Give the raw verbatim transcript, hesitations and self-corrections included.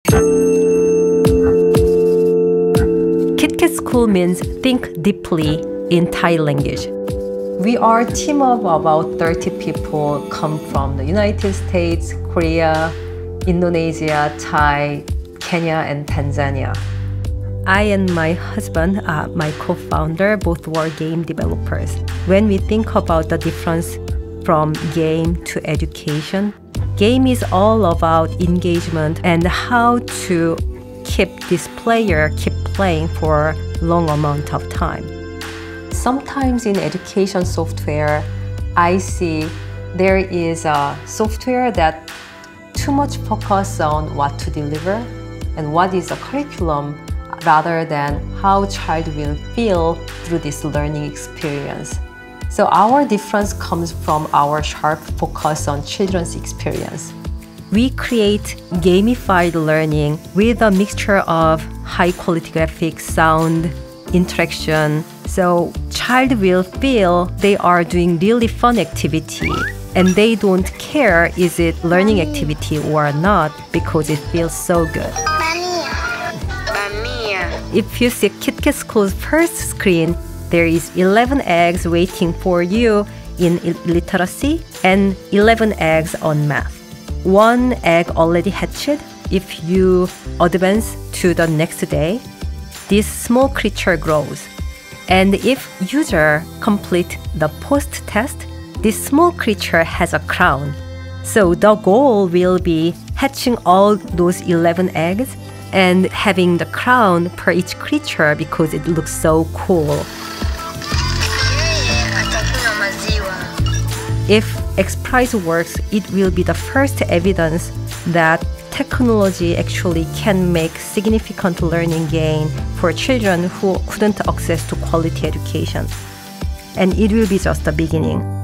KitKat School means think deeply in Thai language. We are a team of about thirty people, come from the United States, Korea, Indonesia, Thai, Kenya, and Tanzania. I and my husband, uh, my co-founder, both were game developers. When we think about the difference from game to education, game is all about engagement and how to keep this player keep playing for a long amount of time. Sometimes in education software, I see there is a software that too much focus on what to deliver and what is the curriculum rather than how child will feel through this learning experience. So our difference comes from our sharp focus on children's experience. We create gamified learning with a mixture of high-quality graphics, sound, interaction, so child will feel they are doing really fun activity and they don't care is it learning activity or not because it feels so good. If you see KitKat School's first screen, there is eleven eggs waiting for you in literacy and eleven eggs on math. One egg already hatched. If you advance to the next day, this small creature grows. And if user complete the post test, this small creature has a crown. So the goal will be hatching all those eleven eggs and having the crown per each creature because it looks so cool. If X Prize works, it will be the first evidence that technology actually can make significant learning gain for children who couldn't access to quality education. And it will be just the beginning.